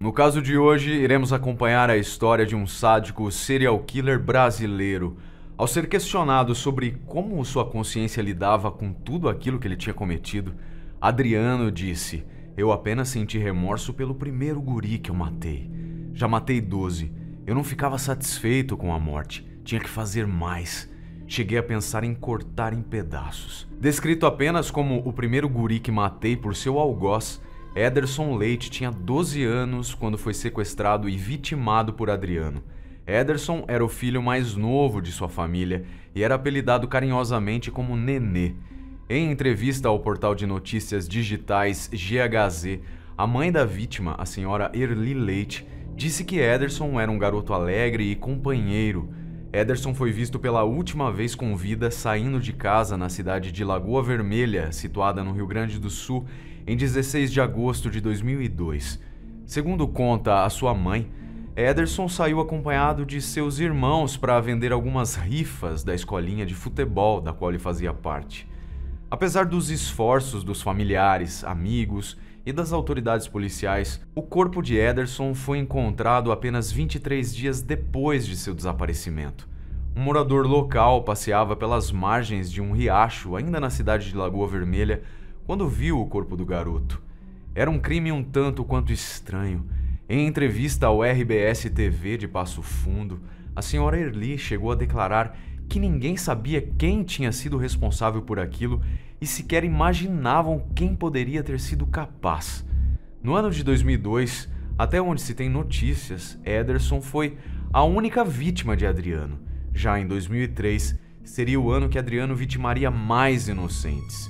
No caso de hoje, iremos acompanhar a história de um sádico serial killer brasileiro. Ao ser questionado sobre como sua consciência lidava com tudo aquilo que ele tinha cometido, Adriano disse: "Eu apenas senti remorso pelo primeiro guri que eu matei. Já matei 12. Eu não ficava satisfeito com a morte. Tinha que fazer mais. Cheguei a pensar em cortar em pedaços." Descrito apenas como o primeiro guri que matei por seu algoz, Ederson Leite tinha 12 anos quando foi sequestrado e vitimado por Adriano. Ederson era o filho mais novo de sua família e era apelidado carinhosamente como Nenê. Em entrevista ao portal de notícias digitais GHZ, a mãe da vítima, a senhora Erli Leite, disse que Ederson era um garoto alegre e companheiro. Ederson foi visto pela última vez com vida saindo de casa na cidade de Lagoa Vermelha, situada no Rio Grande do Sul, em 16 de agosto de 2002. Segundo conta a sua mãe, Ederson saiu acompanhado de seus irmãos para vender algumas rifas da escolinha de futebol da qual ele fazia parte. Apesar dos esforços dos familiares, amigos e das autoridades policiais, o corpo de Ederson foi encontrado apenas 23 dias depois de seu desaparecimento. Um morador local passeava pelas margens de um riacho, ainda na cidade de Lagoa Vermelha, quando viu o corpo do garoto. Era um crime um tanto quanto estranho. Em entrevista ao RBS-TV de Passo Fundo, a senhora Erli chegou a declarar que ninguém sabia quem tinha sido responsável por aquilo e sequer imaginavam quem poderia ter sido capaz. No ano de 2002, até onde se tem notícias, Ederson foi a única vítima de Adriano. Já em 2003, seria o ano que Adriano vitimaria mais inocentes.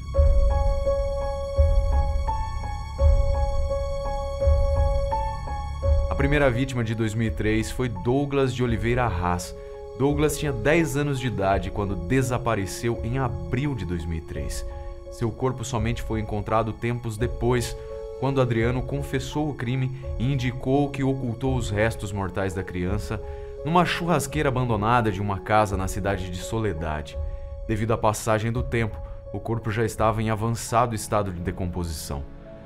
A primeira vítima de 2003 foi Douglas de Oliveira Arras. Douglas tinha 10 anos de idade quando desapareceu em abril de 2003. Seu corpo somente foi encontrado tempos depois, quando Adriano confessou o crime e indicou que ocultou os restos mortais da criança numa churrasqueira abandonada de uma casa na cidade de Soledade. Devido à passagem do tempo, o corpo já estava em avançado estado de decomposição.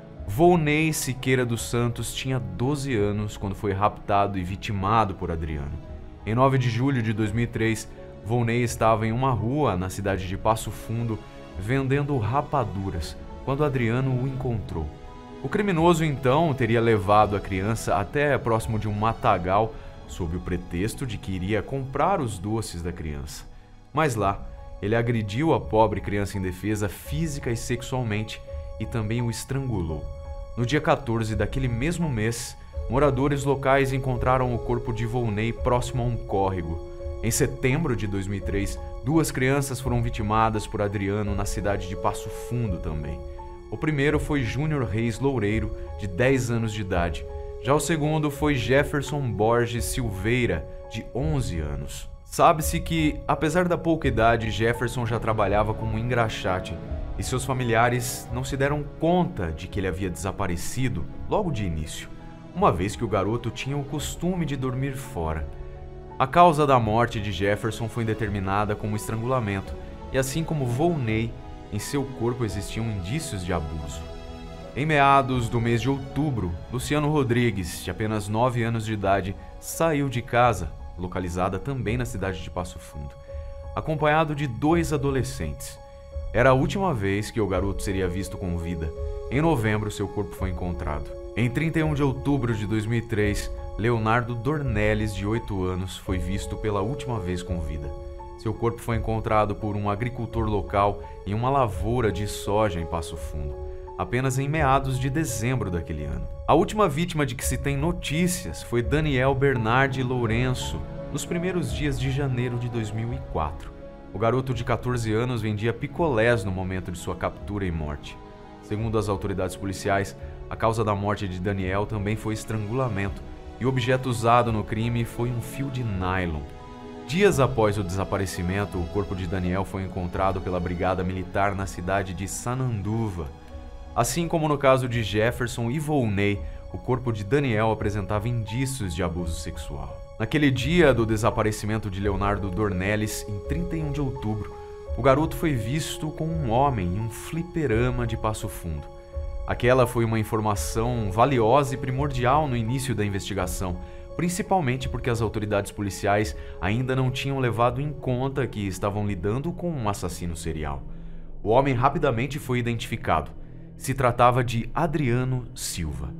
Volney Siqueira dos Santos tinha 12 anos quando foi raptado e vitimado por Adriano. Em 9 de julho de 2003, Volney estava em uma rua na cidade de Passo Fundo vendendo rapaduras, quando Adriano o encontrou. O criminoso então teria levado a criança até próximo de um matagal sob o pretexto de que iria comprar os doces da criança. Mas lá, ele agrediu a pobre criança indefesa física e sexualmente e também o estrangulou. No dia 14 daquele mesmo mês, moradores locais encontraram o corpo de Volney próximo a um córrego. Em setembro de 2003, 2 crianças foram vitimadas por Adriano na cidade de Passo Fundo também. O primeiro foi Júnior Reis Loureiro, de 10 anos de idade. Já o segundo foi Jefferson Borges Silveira, de 11 anos. Sabe-se que, apesar da pouca idade, Jefferson já trabalhava como engraxate e seus familiares não se deram conta de que ele havia desaparecido logo de início, uma vez que o garoto tinha o costume de dormir fora. A causa da morte de Jefferson foi determinada como estrangulamento, e assim como Volney, em seu corpo existiam indícios de abuso. Em meados do mês de outubro, Luciano Rodrigues, de apenas 9 anos de idade, saiu de casa, localizada também na cidade de Passo Fundo, acompanhado de 2 adolescentes. Era a última vez que o garoto seria visto com vida. Em novembro, seu corpo foi encontrado. Em 31 de outubro de 2003, Leonardo Dornelles, de 8 anos, foi visto pela última vez com vida. Seu corpo foi encontrado por um agricultor local em uma lavoura de soja em Passo Fundo, apenas em meados de dezembro daquele ano. A última vítima de que se tem notícias foi Daniel Bernardi Lourenço, nos primeiros dias de janeiro de 2004. O garoto de 14 anos vendia picolés no momento de sua captura e morte. Segundo as autoridades policiais, a causa da morte de Daniel também foi estrangulamento, e o objeto usado no crime foi um fio de nylon. Dias após o desaparecimento, o corpo de Daniel foi encontrado pela Brigada Militar na cidade de Sananduva. Assim como no caso de Jefferson e Volney, o corpo de Daniel apresentava indícios de abuso sexual. Naquele dia do desaparecimento de Leonardo Dornelles, em 31 de outubro, o garoto foi visto com um homem em um fliperama de Passo Fundo. Aquela foi uma informação valiosa e primordial no início da investigação, principalmente porque as autoridades policiais ainda não tinham levado em conta que estavam lidando com um assassino serial. O homem rapidamente foi identificado. Se tratava de Adriano Silva.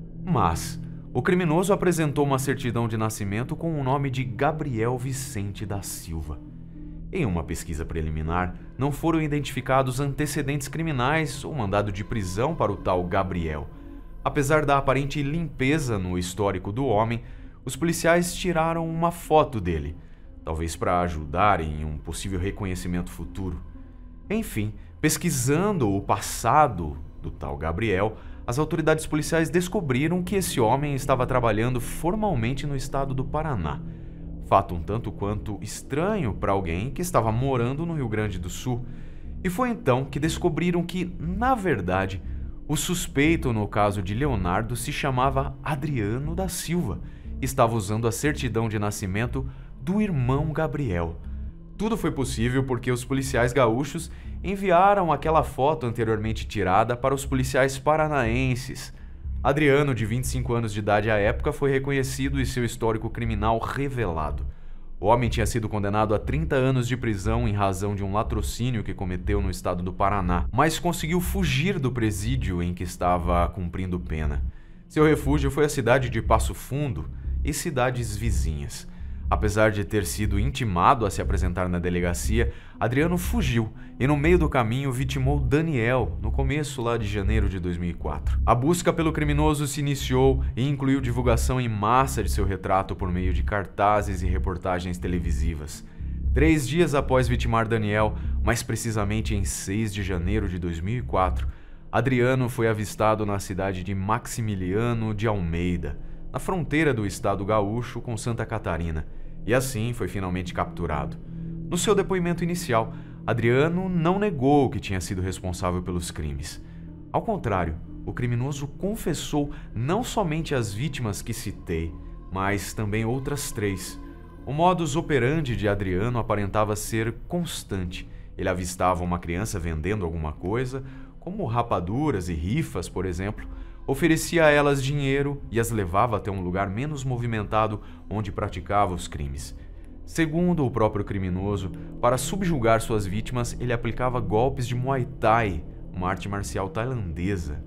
Mas o criminoso apresentou uma certidão de nascimento com o nome de Gabriel Vicente da Silva. Em uma pesquisa preliminar, não foram identificados antecedentes criminais ou mandado de prisão para o tal Gabriel. Apesar da aparente limpeza no histórico do homem, os policiais tiraram uma foto dele, talvez para ajudar em um possível reconhecimento futuro. Enfim, pesquisando o passado do tal Gabriel, as autoridades policiais descobriram que esse homem estava trabalhando formalmente no estado do Paraná. Fato um tanto quanto estranho para alguém que estava morando no Rio Grande do Sul. E foi então que descobriram que, na verdade, o suspeito no caso de Leonardo se chamava Adriano da Silva e estava usando a certidão de nascimento do irmão Gabriel. Tudo foi possível porque os policiais gaúchos enviaram aquela foto anteriormente tirada para os policiais paranaenses. Adriano, de 25 anos de idade à época, foi reconhecido e seu histórico criminal revelado. O homem tinha sido condenado a 30 anos de prisão em razão de um latrocínio que cometeu no estado do Paraná, mas conseguiu fugir do presídio em que estava cumprindo pena. Seu refúgio foi a cidade de Passo Fundo e cidades vizinhas. Apesar de ter sido intimado a se apresentar na delegacia, Adriano fugiu e no meio do caminho vitimou Daniel, no começo lá de janeiro de 2004. A busca pelo criminoso se iniciou e incluiu divulgação em massa de seu retrato por meio de cartazes e reportagens televisivas. 3 dias após vitimar Daniel, mais precisamente em 6 de janeiro de 2004, Adriano foi avistado na cidade de Maximiliano de Almeida, na fronteira do estado gaúcho com Santa Catarina, e assim foi finalmente capturado. No seu depoimento inicial, Adriano não negou que tinha sido responsável pelos crimes. Ao contrário, o criminoso confessou não somente as vítimas que citei, mas também outras 3. O modus operandi de Adriano aparentava ser constante. Ele avistava uma criança vendendo alguma coisa, como rapaduras e rifas, por exemplo, oferecia a elas dinheiro e as levava até um lugar menos movimentado onde praticava os crimes. Segundo o próprio criminoso, para subjugar suas vítimas, ele aplicava golpes de Muay Thai, uma arte marcial tailandesa.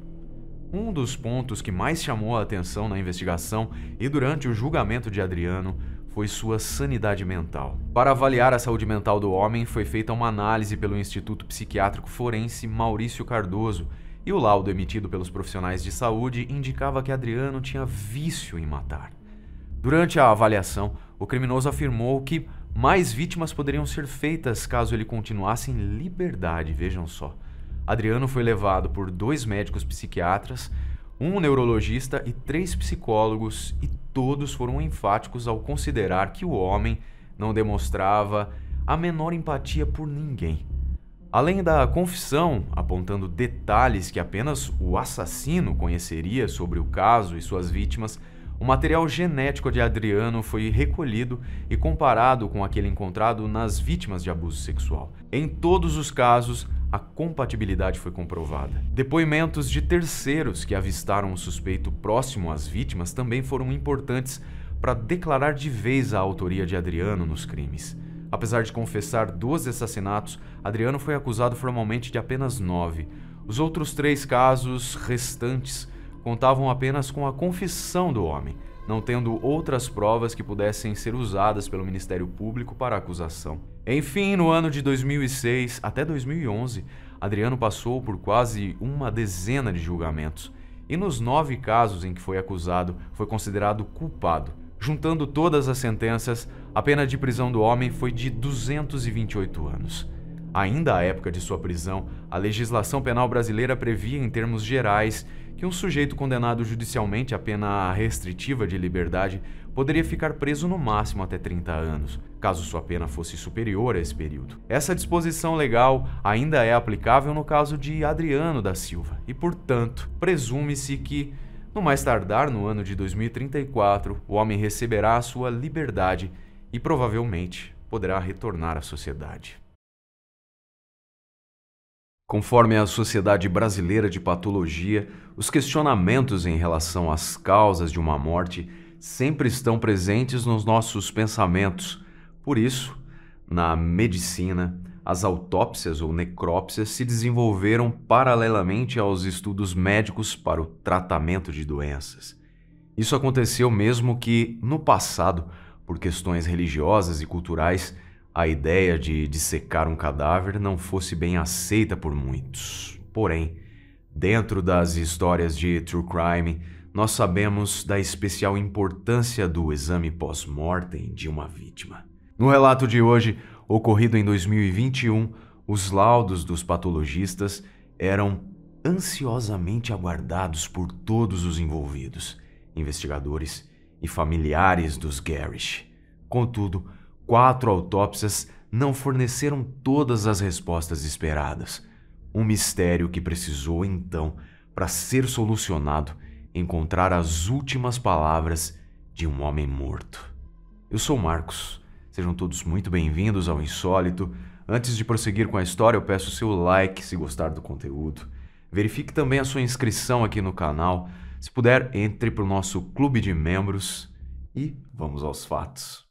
Um dos pontos que mais chamou a atenção na investigação e durante o julgamento de Adriano foi sua sanidade mental. Para avaliar a saúde mental do homem, foi feita uma análise pelo Instituto Psiquiátrico Forense Maurício Cardoso, e o laudo emitido pelos profissionais de saúde indicava que Adriano tinha vício em matar. Durante a avaliação, o criminoso afirmou que mais vítimas poderiam ser feitas caso ele continuasse em liberdade, vejam só. Adriano foi levado por 2 médicos psiquiatras, um neurologista e 3 psicólogos, e todos foram enfáticos ao considerar que o homem não demonstrava a menor empatia por ninguém. Além da confissão, apontando detalhes que apenas o assassino conheceria sobre o caso e suas vítimas, o material genético de Adriano foi recolhido e comparado com aquele encontrado nas vítimas de abuso sexual. Em todos os casos, a compatibilidade foi comprovada. Depoimentos de terceiros que avistaram o suspeito próximo às vítimas também foram importantes para declarar de vez a autoria de Adriano nos crimes. Apesar de confessar 12 assassinatos, Adriano foi acusado formalmente de apenas 9. Os outros 3 casos restantes contavam apenas com a confissão do homem, não tendo outras provas que pudessem ser usadas pelo Ministério Público para a acusação. Enfim, no ano de 2006 até 2011, Adriano passou por quase uma dezena de julgamentos, e nos 9 casos em que foi acusado, foi considerado culpado. Juntando todas as sentenças, a pena de prisão do homem foi de 228 anos. Ainda à época de sua prisão, a legislação penal brasileira previa, em termos gerais, que um sujeito condenado judicialmente a pena restritiva de liberdade poderia ficar preso no máximo até 30 anos, caso sua pena fosse superior a esse período. Essa disposição legal ainda é aplicável no caso de Adriano da Silva e, portanto, presume-se que, no mais tardar no ano de 2034, o homem receberá a sua liberdade e provavelmente poderá retornar à sociedade. Conforme a Sociedade Brasileira de Patologia, os questionamentos em relação às causas de uma morte sempre estão presentes nos nossos pensamentos. Por isso, na medicina, as autópsias ou necrópsias se desenvolveram paralelamente aos estudos médicos para o tratamento de doenças. Isso aconteceu mesmo que, no passado, por questões religiosas e culturais, a ideia de dissecar um cadáver não fosse bem aceita por muitos. Porém, dentro das histórias de True Crime, nós sabemos da especial importância do exame pós-mortem de uma vítima. No relato de hoje, ocorrido em 2021, os laudos dos patologistas eram ansiosamente aguardados por todos os envolvidos, investigadores e familiares dos Gerrish. Contudo, 4 autópsias não forneceram todas as respostas esperadas. Um mistério que precisou, então, para ser solucionado, encontrar as últimas palavras de um homem morto. Eu sou Marcos. Sejam todos muito bem-vindos ao Insólito. Antes de prosseguir com a história, eu peço o seu like se gostar do conteúdo. Verifique também a sua inscrição aqui no canal. Se puder, entre para o nosso clube de membros e vamos aos fatos.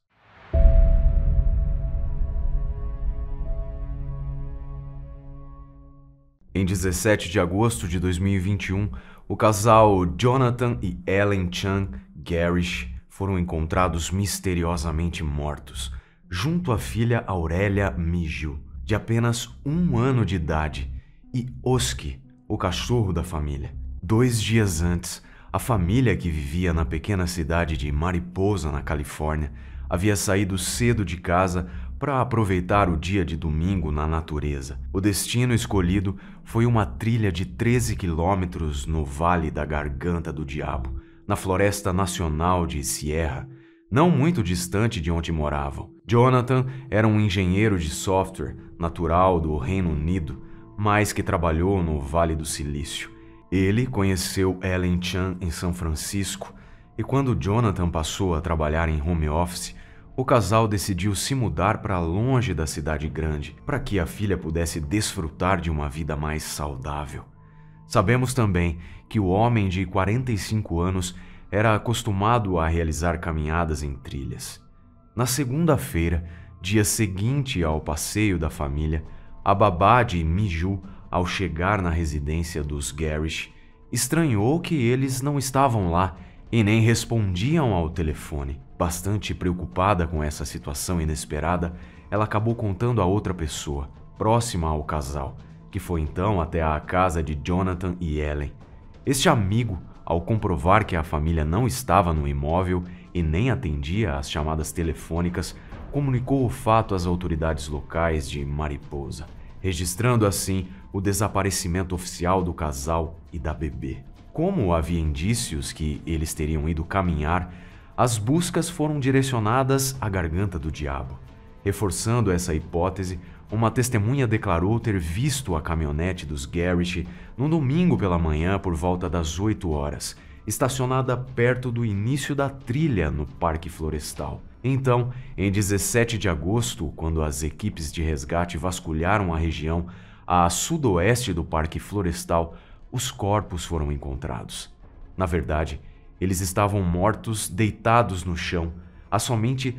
Em 17 de agosto de 2021, o casal Jonathan e Ellen Chan Gerrish foram encontrados misteriosamente mortos, junto à filha Aurélia Mijil, de apenas 1 ano de idade, e Oski, o cachorro da família. 2 dias antes, a família que vivia na pequena cidade de Mariposa, na Califórnia, havia saído cedo de casa para aproveitar o dia de domingo na natureza. O destino escolhido foi uma trilha de 13 quilômetros no Vale da Garganta do Diabo, na Floresta Nacional de Sierra, não muito distante de onde moravam. Jonathan era um engenheiro de software natural do Reino Unido, mas que trabalhou no Vale do Silício. Ele conheceu Ellen Chan em São Francisco e quando Jonathan passou a trabalhar em home office, o casal decidiu se mudar para longe da cidade grande, para que a filha pudesse desfrutar de uma vida mais saudável. Sabemos também que o homem de 45 anos era acostumado a realizar caminhadas em trilhas. Na segunda-feira, dia seguinte ao passeio da família, a babá de Mijil, ao chegar na residência dos Gerrish, estranhou que eles não estavam lá e nem respondiam ao telefone. Bastante preocupada com essa situação inesperada, ela acabou contando a outra pessoa, próxima ao casal, que foi então até a casa de Jonathan e Ellen. Este amigo, ao comprovar que a família não estava no imóvel e nem atendia às chamadas telefônicas, comunicou o fato às autoridades locais de Mariposa, registrando assim o desaparecimento oficial do casal e da bebê. Como havia indícios que eles teriam ido caminhar, as buscas foram direcionadas à Garganta do Diabo. Reforçando essa hipótese, uma testemunha declarou ter visto a caminhonete dos Gerrish no domingo pela manhã por volta das 8 horas, estacionada perto do início da trilha no Parque Florestal. Então, em 17 de agosto, quando as equipes de resgate vasculharam a região a sudoeste do Parque Florestal, os corpos foram encontrados. Na verdade, eles estavam mortos deitados no chão, a somente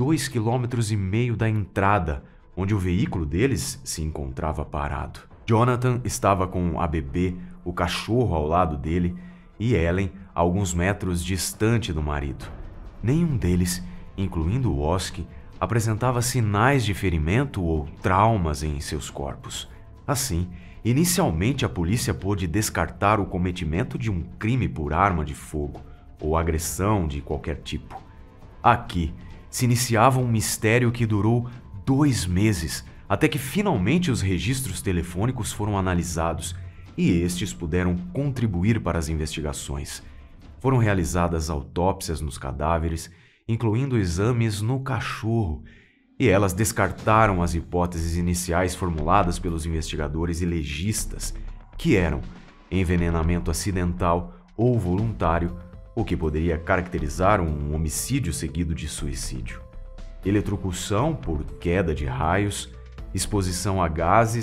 2,5 km da entrada, onde o veículo deles se encontrava parado. Jonathan estava com a bebê, o cachorro ao lado dele, e Ellen a alguns metros distante do marido. Nenhum deles, incluindo o Oski, apresentava sinais de ferimento ou traumas em seus corpos. Assim, inicialmente a polícia pôde descartar o cometimento de um crime por arma de fogo ou agressão de qualquer tipo. Aqui se iniciava um mistério que durou 2 meses, até que finalmente os registros telefônicos foram analisados e estes puderam contribuir para as investigações. Foram realizadas autópsias nos cadáveres, incluindo exames no cachorro, e elas descartaram as hipóteses iniciais formuladas pelos investigadores e legistas, que eram envenenamento acidental ou voluntário, o que poderia caracterizar um homicídio seguido de suicídio, eletrocução por queda de raios, exposição a gases,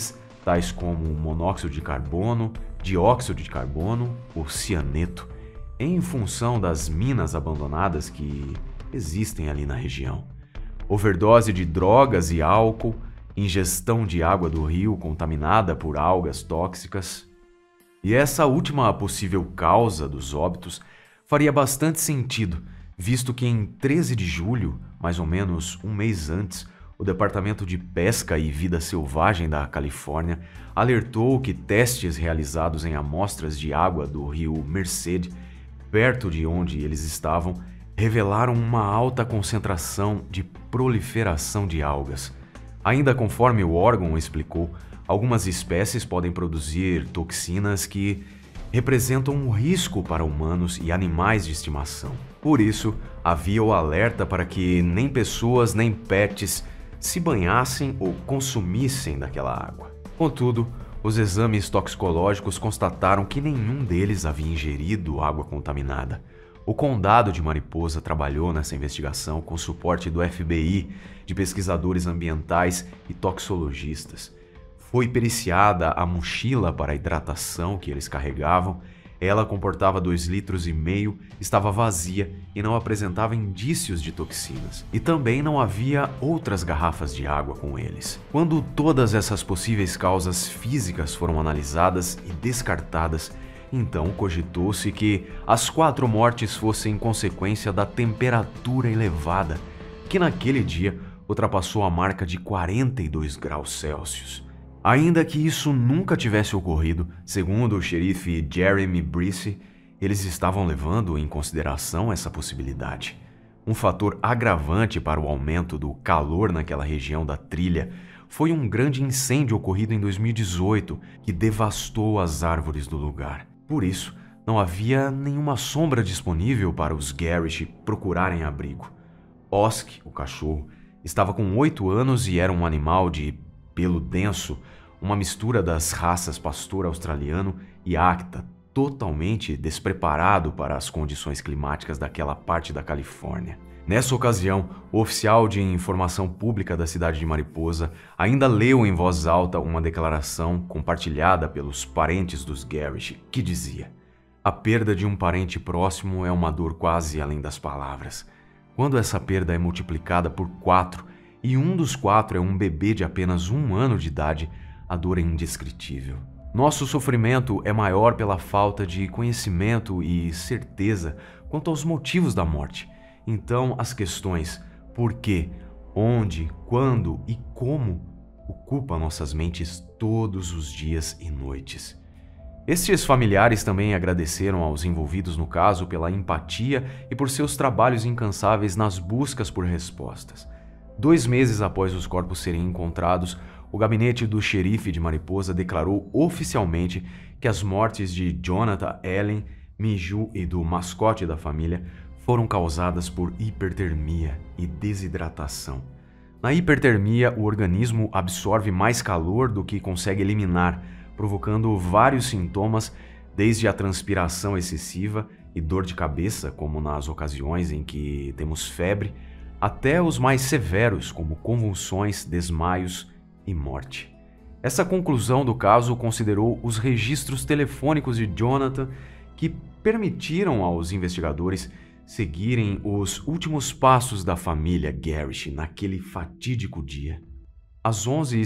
tais como monóxido de carbono, dióxido de carbono ou cianeto, em função das minas abandonadas que existem ali na região. Overdose de drogas e álcool, ingestão de água do rio contaminada por algas tóxicas. E essa última possível causa dos óbitos faria bastante sentido, visto que em 13 de julho, mais ou menos um mês antes, o Departamento de Pesca e Vida Selvagem da Califórnia alertou que testes realizados em amostras de água do rio Merced, perto de onde eles estavam, revelaram uma alta concentração de proliferação de algas. Ainda conforme o órgão explicou, algumas espécies podem produzir toxinas que representam um risco para humanos e animais de estimação. Por isso, havia o alerta para que nem pessoas nem pets se banhassem ou consumissem daquela água. Contudo, os exames toxicológicos constataram que nenhum deles havia ingerido água contaminada. O condado de Mariposa trabalhou nessa investigação com suporte do FBI, de pesquisadores ambientais e toxicologistas. Foi periciada a mochila para hidratação que eles carregavam. Ela comportava 2,5 litros, estava vazia e não apresentava indícios de toxinas. E também não havia outras garrafas de água com eles. Quando todas essas possíveis causas físicas foram analisadas e descartadas, então cogitou-se que as 4 mortes fossem consequência da temperatura elevada, que naquele dia ultrapassou a marca de 42 graus Celsius. Ainda que isso nunca tivesse ocorrido, segundo o xerife Jeremy Brice, eles estavam levando em consideração essa possibilidade. Um fator agravante para o aumento do calor naquela região da trilha foi um grande incêndio ocorrido em 2018 que devastou as árvores do lugar. Por isso, não havia nenhuma sombra disponível para os Garish procurarem abrigo. Osk, o cachorro, estava com 8 anos e era um animal de pelo denso, uma mistura das raças pastor australiano e Acta, totalmente despreparado para as condições climáticas daquela parte da Califórnia. Nessa ocasião, o oficial de informação pública da cidade de Mariposa ainda leu em voz alta uma declaração compartilhada pelos parentes dos Garish, que dizia: "A perda de um parente próximo é uma dor quase além das palavras. Quando essa perda é multiplicada por 4 e um dos 4 é um bebê de apenas 1 ano de idade, a dor é indescritível. Nosso sofrimento é maior pela falta de conhecimento e certeza quanto aos motivos da morte. Então, as questões por quê, onde, quando e como ocupam nossas mentes todos os dias e noites." Estes familiares também agradeceram aos envolvidos no caso pela empatia e por seus trabalhos incansáveis nas buscas por respostas. 2 meses após os corpos serem encontrados, o gabinete do xerife de Mariposa declarou oficialmente que as mortes de Jonathan Allen, Miju e do mascote da família foram causadas por hipertermia e desidratação. Na hipertermia, o organismo absorve mais calor do que consegue eliminar, provocando vários sintomas, desde a transpiração excessiva e dor de cabeça, como nas ocasiões em que temos febre, até os mais severos, como convulsões, desmaios e morte. Essa conclusão do caso considerou os registros telefônicos de Jonathan, que permitiram aos investigadores seguirem os últimos passos da família Garish naquele fatídico dia. Às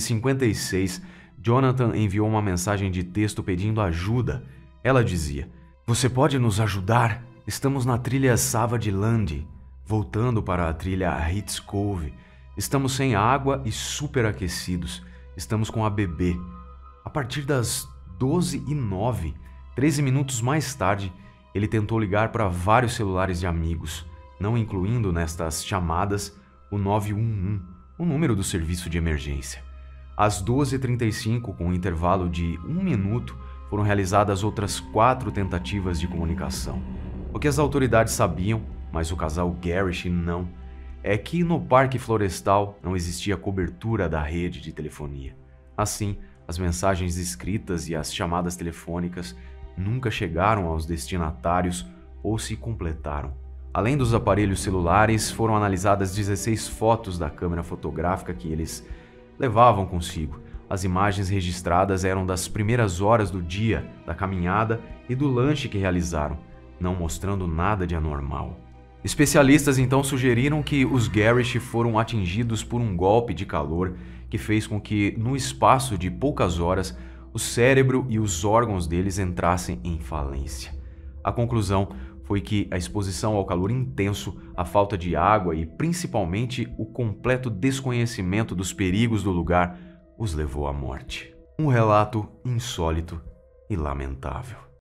11h56, Jonathan enviou uma mensagem de texto pedindo ajuda. Ela dizia: "Você pode nos ajudar? Estamos na trilha Savage Land, voltando para a trilha Hitz Cove. Estamos sem água e superaquecidos. Estamos com a bebê." A partir das 12h09, 13 minutos mais tarde, ele tentou ligar para vários celulares de amigos, não incluindo nestas chamadas o 911, o número do serviço de emergência. Às 12h35, com um intervalo de 1 minuto, foram realizadas outras 4 tentativas de comunicação. O que as autoridades sabiam, mas o casal Garish não, é que no Parque Florestal não existia cobertura da rede de telefonia. Assim, as mensagens escritas e as chamadas telefônicas nunca chegaram aos destinatários ou se completaram. Além dos aparelhos celulares, foram analisadas 16 fotos da câmera fotográfica que eles levavam consigo, As imagens registradas eram das primeiras horas do dia, da caminhada e do lanche que realizaram, não mostrando nada de anormal. Especialistas então sugeriram que os Garish foram atingidos por um golpe de calor que fez com que, no espaço de poucas horas, o cérebro e os órgãos deles entrassem em falência. A conclusão foi que a exposição ao calor intenso, a falta de água e principalmente o completo desconhecimento dos perigos do lugar os levou à morte. Um relato insólito e lamentável.